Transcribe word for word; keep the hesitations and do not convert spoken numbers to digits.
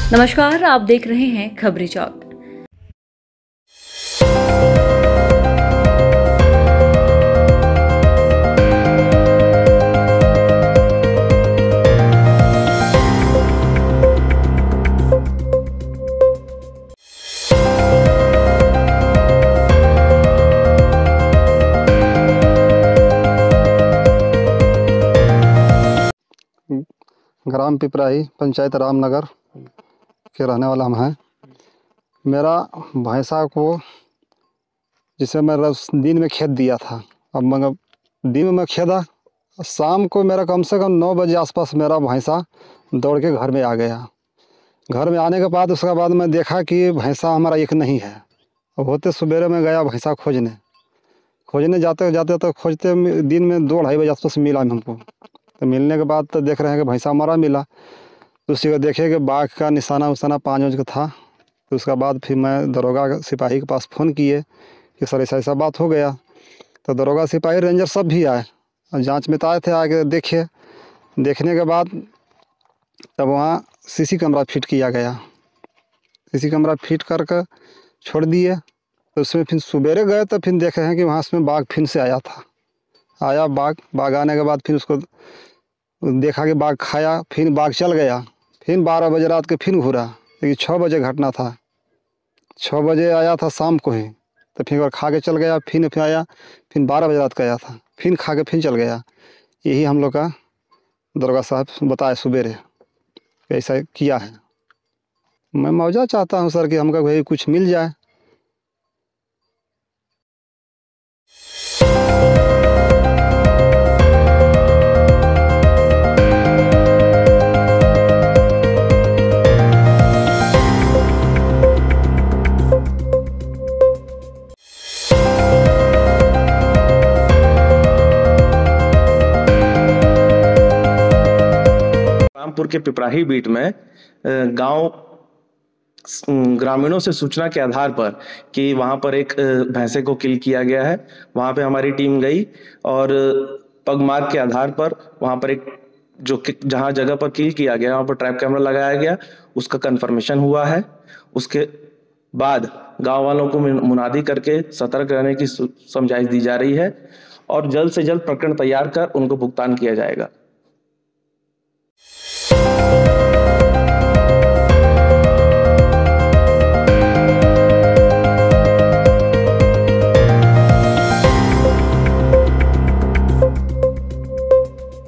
नमस्कार, आप देख रहे हैं खबरी चौक। ग्राम पिपराही, पंचायत रामनगर के रहने वाला हम हैं। मेरा भैंसा को जिसे मैं रस दिन में खेत दिया था, अब मगर दिन में मैं खेदा, शाम को मेरा कम से कम नौ बजे आसपास मेरा भैंसा दौड़ के घर में आ गया। घर में आने के बाद उसके बाद मैं देखा कि भैंसा हमारा एक नहीं है। अब होते सवेरे में गया भैंसा खोजने खोजने जाते जाते तो खोजते दिन में दो ढाई बजे आसपास मिला हमको। तो मिलने के बाद तो देख रहे हैं कि भैंसा हमारा मिला। तो उसी को देखे कि बाघ का निशाना उशाना पाँच उंच का था। तो उसके बाद फिर मैं दरोगा सिपाही के पास फ़ोन किए कि सर ऐसा ऐसा बात हो गया। तो दरोगा सिपाही रेंजर सब भी आए और जांच में तो आए थे, आके देखे। देखने के बाद तब वहाँ सीसी कैमरा फिट किया गया। सीसी कैमरा फिट करके छोड़ दिए। तो उसमें फिर सवेरे गए तो फिर देखे हैं कि वहाँ उसमें बाघ फिर से आया था। आया बाघ बाघ आने के बाद फिर उसको देखा कि बाघ खाया, फिर बाघ चल गया। फिर बारह बजे रात के फिर घूरा, लेकिन छः बजे घटना था। छः बजे आया था शाम को ही, तो फिर और खा के चल गया। फिर फिर आया, फिर बारह बजे रात का आया था, फिर खा के फिर चल गया। यही हम लोग का दरोगा साहब बताए सवेरे ऐसा किया है। मैं मुआवजा चाहता हूँ सर कि हमको भाई कुछ मिल जाए। रामपुर के पिपराही बीट में गांव ग्रामीणों से सूचना के आधार पर कि वहां पर एक भैंसे को किल किया गया है, वहां पे हमारी टीम गई और पगमार्क के आधार पर वहां पर एक जो जहां जगह पर किल किया गया वहां पर ट्रैप कैमरा लगाया गया, उसका कंफर्मेशन हुआ है। उसके बाद गांव वालों को मुनादी करके सतर्क रहने की समझाइश दी जा रही है और जल्द से जल्द प्रकरण तैयार कर उनको भुगतान किया जाएगा।